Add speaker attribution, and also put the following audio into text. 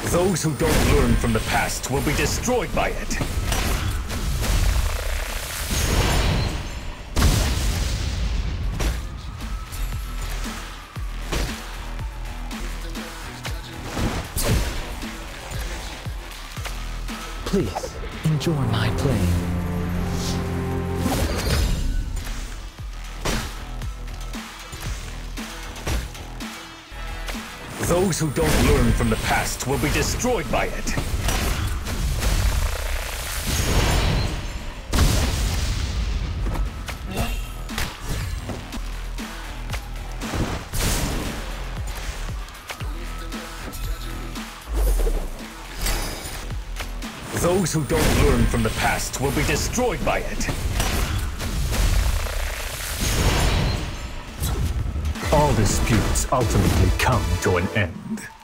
Speaker 1: Those who don't learn from the past will be destroyed by it.
Speaker 2: Please, enjoy my playing.
Speaker 1: Those who don't learn from the past will be destroyed by it. Those who don't learn from the past will be destroyed by it.
Speaker 3: All disputes ultimately come to an end.